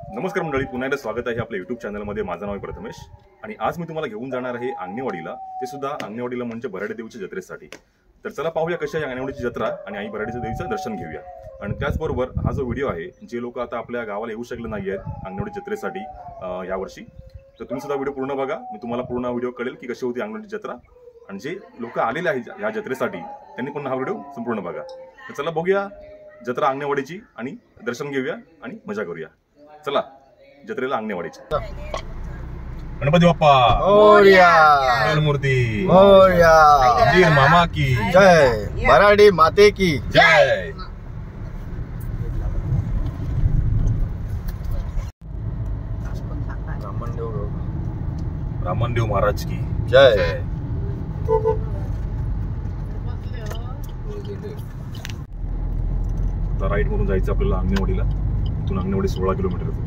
नमस्कार मंडळी, पुन्हा एकदा स्वागत आहे आपल्या YouTube चॅनलमध्ये। माझं नाव आहे प्रथमेश आणि आज मी तुम्हाला घेऊन जाणार आहे आंगणेवाडीला, ते सुद्धा आंगणेवाडीला म्हणजे भराडी देवीच्या जत्रेसाठी। तर चला पाहूया कशी आहे आंगणेवाडीची जत्रा आणि आई भराडीच्या देवीचं दर्शन घेऊया। आणि त्याचबरोबर हा जो व्हिडिओ आहे, जे लोक आता आपल्या गावाला येऊ शकले नाही आहेत आंगणेवाडी जत्रेसाठी यावर्षी, तर तुम्ही सुद्धा व्हिडिओ पूर्ण बघा। मी तुम्हाला पूर्ण व्हिडिओ कळेल की कशी होती आंगणेवाडी जत्रा, आणि जे लोक आलेले आहेत या जत्रेसाठी त्यांनी पण हा व्हिडिओ संपूर्ण बघा। तर चला बघूया जत्रा आंगणेवाडीची आणि दर्शन घेऊया आणि मजा करूया। चला जत्रेला आंगणेवाडीची। गणपती बाप्पा मोरया, मूर्ती मोरया, वीर मामा की जय, भराडी माते की जय। ब्राह्मणदेव महाराज की जय। राईट मधून जायचं आपल्याला आंगणेवाडीला। इथून आंगणेवाडी 16 किलोमीटर आहे।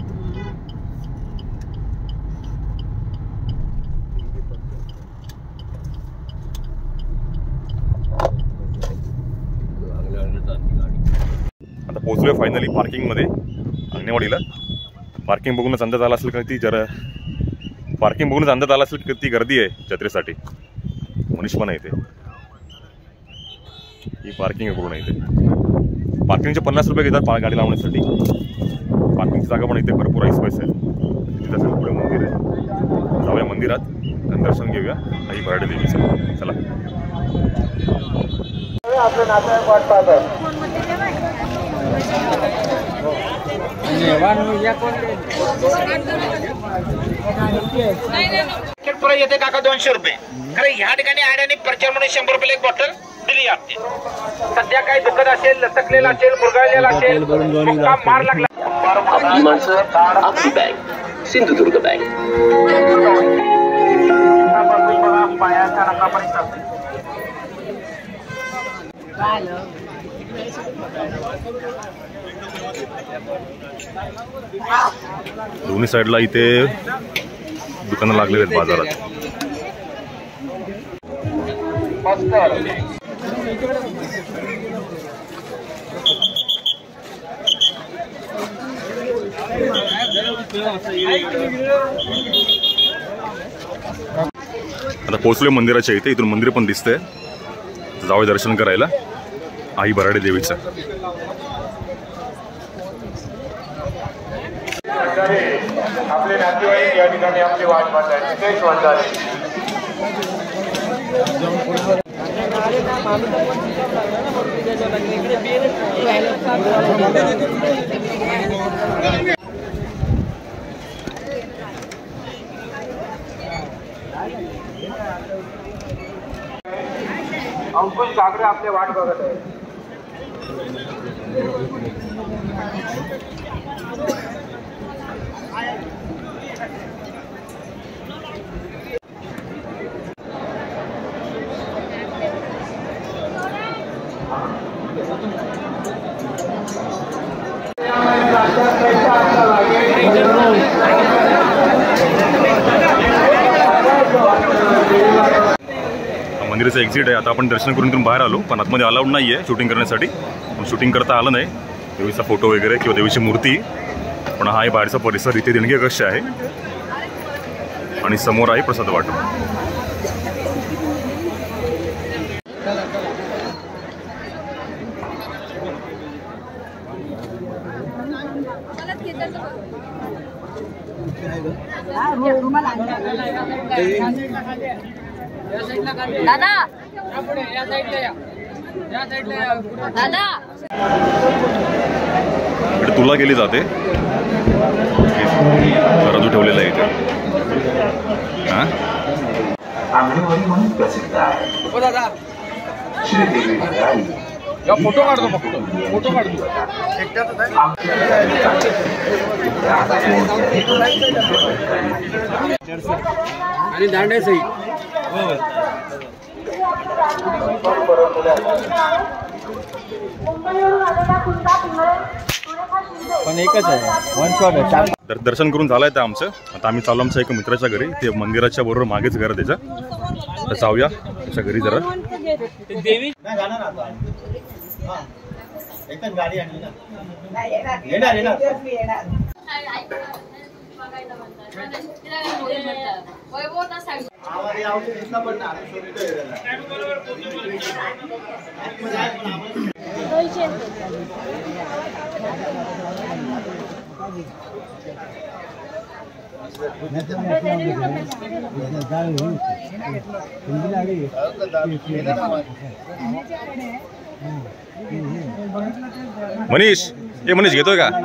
आता पोहोचलोय फायनली पार्किंग मध्ये आंगणेवाडीला। पार्किंग बघूनच अंदाज आला असेल किती किती गर्दी आहे जत्रेसाठी। मनीष पण आहे इथे, ही पार्किंग आहे पूर्ण इथे। पार्किंगचे 50 रुपये घेतात गाडी लावण्यासाठी। पार्किंगची जागा पण इथे भरपूर आहे, स्पेस आहे। तिथे सगळं पुढे मंदिर आहे, जाऊया मंदिरात आणि दर्शन घेऊया आई भराडी देवीचं। चला आपले नातेवाईक वाट पाहतात। येते काका 200 रुपये खरं ह्या ठिकाणी आड्याने प्रचार म्हणून 100 रुपये एक बॉटल दिली जाते। सध्या काही दुखत असेल, लटकलेला असेल, मुरगाळलेला असेल, मुक्काम मार लागला, सिंधुदुर्ग बँक पायाच्या नकापर्यंत दोन्ही साईडला इथे दुकानं लागलेली आहेत बाजारात। आता पोहोचलोय मंदिराच्या इथे। इथून मंदिर पण दिसतंय, जाऊया दर्शन करायला आई भराडी देवीचं। आपले नातेवाईक या ठिकाणी आपली वाट पाहतात। नितेश वंजारे अंकुश काकडे आपले वाट बघत आहे। मंदिराचं एक्झिट आहे। आता आपण दर्शन करून इथून बाहेर आलो, पण आतमध्ये अलाउड नाही आहे शूटिंग करण्यासाठी। शूटिंग करता आलं नाही, देवीचा फोटो वगैरे किंवा देवीची मूर्ती। पण हा आहे बाहेरचा परिसर, इथे देणगी कक्ष आहे आणि समोर आहे प्रसाद वाटप। दादा दादा इकडे तुला केली जाते, तराजू ठेवलेला आहे इथे। आंगणेवाडी म्हणून प्रसिद्ध आहे। दादा श्रीदेवी भराडी फोटो काढतो, फोटो काढतो। आणि दांडे सही पण एकच आहे, वन शॉट आहे। तर दर्शन करून झालंय तर आमचं। आता आम्ही चाललो आमच्या एका मित्राच्या घरी, ते मंदिराच्या बरोबर मागेच घर आहे त्याच्या। तर जाऊया त्याच्या घरी जरा। एकदम गाडी आणली ना, येणार येणार। मनीष, हे मनीष घेतोय का?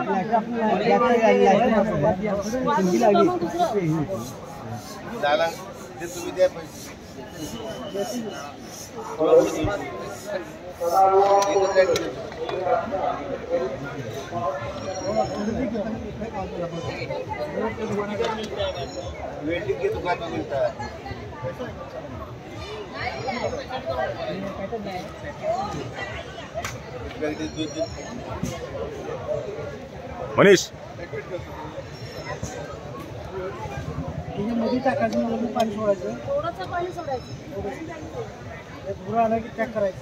वेल्डिंग की दुकान में मिलता है। मनीष, मध्ये टाकायचं मला पाणी सोडायचं थोडंसं पाणी सोडायचं पुरा आला की चेक करायचं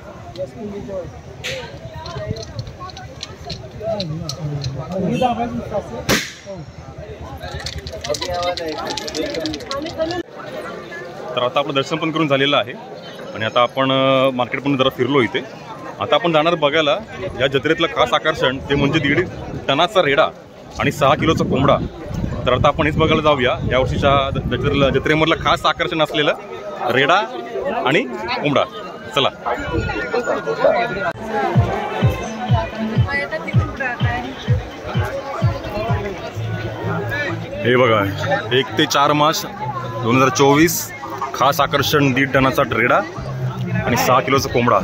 तर आता आपलं दर्शन पण करून झालेलं आहे आणि आता आपण मार्केट पण जरा फिरलो इथे. आता आपण जाणार बघायला या जत्रेतलं खास आकर्षण ते म्हणजे 1.5 टनाचा रेडा आणि 6 किलोचा कोंबडा. तर आता आपण हेच बघायला जाऊया या वर्षीच्या जत्रेमधलं खास आकर्षण असलेलं रेडा आणि कोंबडा. चला. हे बघा 1 ते 4 मार्च 2024 खास आकर्षण 1.5 टनाचा रेडा आणि 6 किलोचा कोंबडा.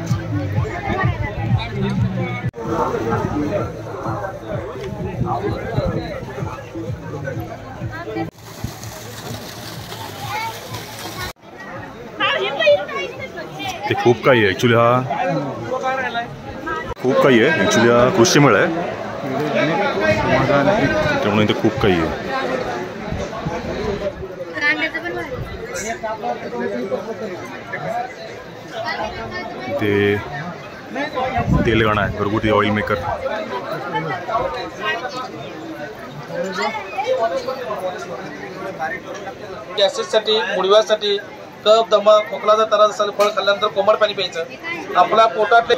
ते खूप काही आहे ॲक्च्युली. खूप काही आहे ॲक्च्युली. हा कृषी मेळा आहे त्यामुळे इथे खूप काही आहे. ते तेलगणा आहे घरगुती ऑइल मेकर. गॅसेससाठी मुडव्यासाठी कफ दमा खोकलाचा त्रास असेल फळ खाल्ल्यानंतर कोमट पाणी प्यायचं. आपल्या पोटातले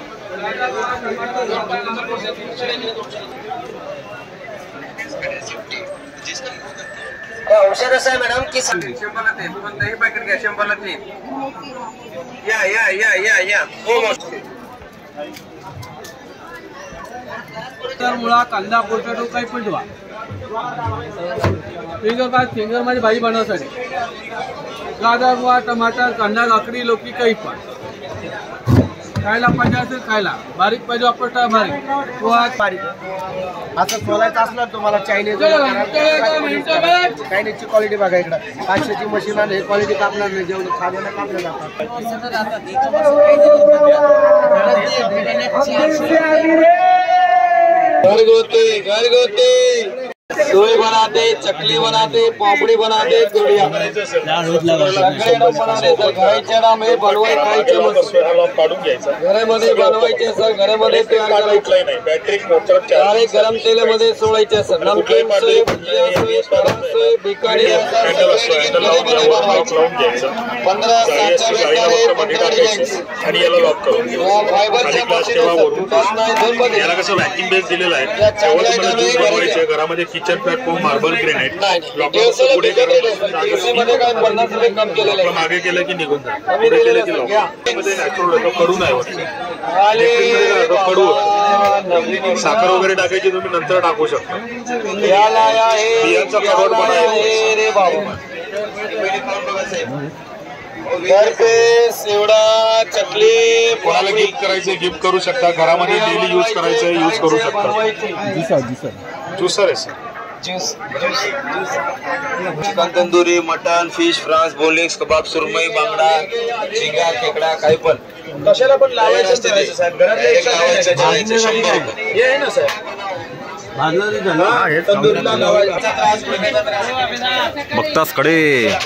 औषध असं आहे मॅडम की कोणताही पॅकेट घ्या 100ला 3. या या या या या तर मुळा कांदा पोटॅटो काही पण ठेवा. फिंगर मध्ये भाजी बनवण्यासाठी गाजर मुळा टमाटर कांदा काकडी लौकी काही पण खायला पाहिजे असेल खायला. बारीक पाहिजे वापरता बारीक बारीक असं सोलायचं असलं तुम्हाला चायनीजची क्वालिटी बघा इकडं. 500ची मशीन आणि क्वालिटी कापणार नाही. जेवढं खाण्याला कापलं जातात. घरगुती सोय बनाते, चकली बनाते, पापड़ी बनाते, गुड़िया बनाते. सर घराच्या नाम हे बनवाय खायचे घरामध्ये बनवायचे सर. घरामध्ये तयार करायचं डायरेक्ट गरम तेलामध्ये सोडायचे सर. नमकीन सोय, भुजिया सोय, गरम सोय, बिकाडी 15 आणि याला लॉक करून घेऊ. फायबरच्या याला कसं वॅक्यूम बेस दिलेला आहे त्यामुळे तुम्हाला ज्यूस बनवायचे घरामध्ये. किचन प्लॅटफॉर्म मार्बल ग्रेनाइट पुढे मागे केलं की निघून जाईल. पुढे केलं की नॅचरल कडू नाही होत. कडू साखर वगैरे टाकायची तुम्ही नंतर टाकू शकता. बियांचा करोड एवढा चकली कोणाला गिफ्ट करायचे गिफ्ट करू शकता. घरामध्ये डेली यूज करायचं यूज करू शकता. ज्युसर आहे sir. Chicken tandoori, mutton, fish, prawns, बोलिंग्स, कबाब, सुरमई, बांगडा, झिंगा, खेकडा काही पण कशाला पण लावायचं साहेब. हे आहे ना साहेब बघताच कडे.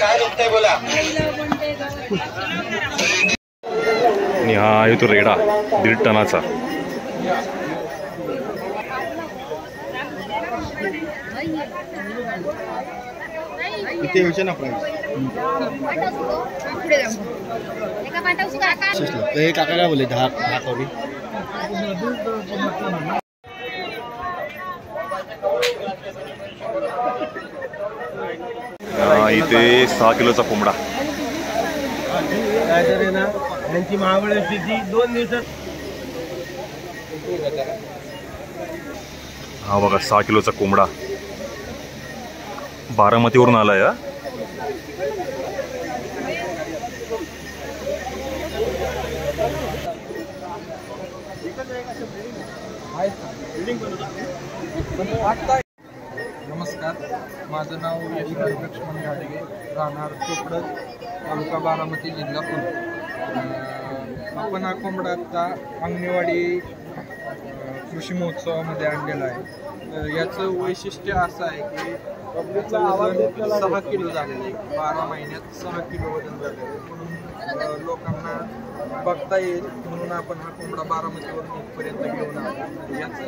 आणि हा आहे तो रेडा 1.5 टनाचा. इथे विषय ना प्राईस हे काका काय बोलले 10 कवडी इथे 6 किलोचा कोंबडा. काय तर ना यांची महाबळ स्थिती 2 दिवसात. हा बघा 6 किलोचा कोंबडा बारामतीवरून आलाय. नमस्कार, माझं नाव यशवंत लक्ष्मण घाडगे, राहणार चोपडत, तालुका बारामती, जिल्हा पुणे. आपण हा कोंबडा आता अंगणेवाडी कृषी महोत्सवामध्ये आणलेला आहे. याचं वैशिष्ट्य असं आहे की याचं वजन 6 किलो झालेलं आहे. 12 महिन्यात 6 किलो वजन झालेलं आहे. म्हणून लोकांना बघता येईल म्हणून आपण हा कोंबडा बारामतीवरून इथपर्यंत घेऊन आलो. याचं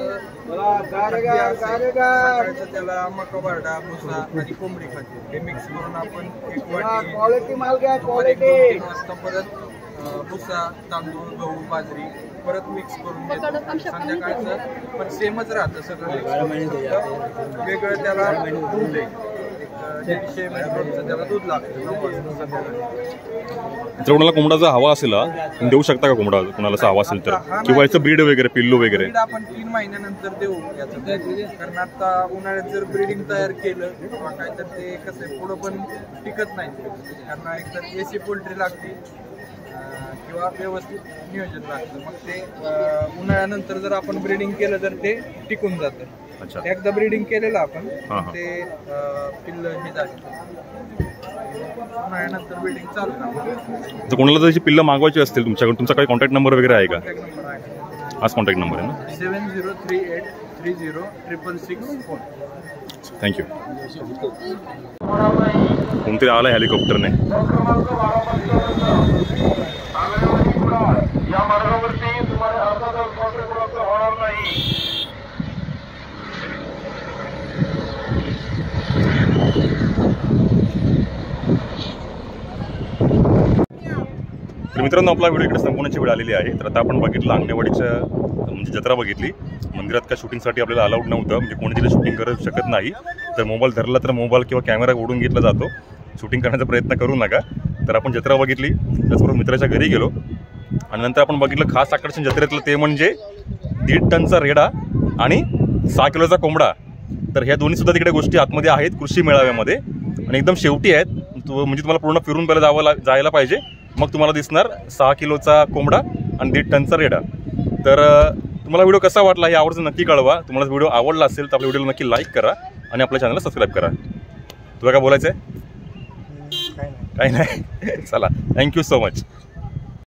सकाळचं त्याला मका बारडा, भुसा आणि कोंबडी खाते हे मिक्स करून आपण एक वाटी 2-3 वाजता परत भुसा, तांदूळ, गहू, बाजरी परत मिक्स करून देतो. संध्याकाळचं पण सेमच राहतं सगळं. वेगळं त्याला दूध आहे, 150 ml त्याला दूध लागतं 9 वाजता संध्याकाळी. जर कोणाला कोंबडा जर हवा असेल देऊ शकता का कोंबडा, कोणाला हवा असेल तर, किंवा याचं ब्रीड वगैरे, पिल्लू वगैरे आपण 3 महिन्यानंतर देऊ याचं. कारण आता उन्हाळ्यात जर ब्रीडिंग तयार केलं किंवा काय तर ते कसं पुढं पण टिकत नाही. कारण एकतर एसी पोल्ट्री लागते किंवा व्यवस्थित नियोजन लागतं. मग ते उन्हाळ्यानंतर जर आपण ब्रीडिंग केलं तर ते टिकून जातं. एकदा ब्रीडिंग केलेलं आपण ते पिल्ल हे झाले उन्हाळ्यानंतर ब्रीडिंग चालू करतो. जर कोणाला त्याची पिल्लं मागवायची असतील तुमच्याकडे, तुमचा काही कॉन्टॅक्ट नंबर वगैरे आहे का? हाच कॉन्टॅक्ट नंबर आहे ना? 7038306664. थँक्यू. कोणतरी आला हेलिकॉप्टरने. या मार्गावरती तुम्हाला अर्धा तास उपलब्ध होणार नाही. तर मित्रांनो, आपला व्हिडिओ इकडे संपवण्याची वेळ आलेली आहे. तर आता आपण बघितलं अंगणेवाडीचं म्हणजे जत्रा बघितली. मंदिरात का शूटिंगसाठी आपल्याला अलाउड नव्हतं, म्हणजे कोणी तिथे शूटिंग करू शकत नाही. तर मोबाईल धरला तर मोबाईल किंवा कॅमेरा ओढून घेतला जातो. शूटिंग करण्याचा प्रयत्न करू नका. तर आपण जत्रा बघितली, त्याचबरोबर मित्राच्या घरी गेलो आणि नंतर आपण बघितलं खास आकर्षण जत्रेतलं ते म्हणजे 1.5 टनचा रेडा आणि 6 किलोचा कोंबडा. तर ह्या दोन्हीसुद्धा तिकडे गोष्टी आतमध्ये आहेत कृषी मेळाव्यामध्ये आणि एकदम शेवटी आहेत. म्हणजे तुम्हाला पूर्ण फिरून पहिला जायला पाहिजे, मग तुम्हाला दिसणार 6 किलोचा कोंबडा आणि 1.5 टनचा रेडा. तर तुम्हाला व्हिडिओ कसा वाटला हे आवर्जून नक्की कळवा. तुम्हाला व्हिडिओ आवडला असेल तर आपल्या व्हिडिओला नक्की लाईक करा आणि आपल्या चॅनलला सबस्क्राईब करा. तुला काय बोलायचं आहे? काही नाही. चला, थँक्यू सो मच.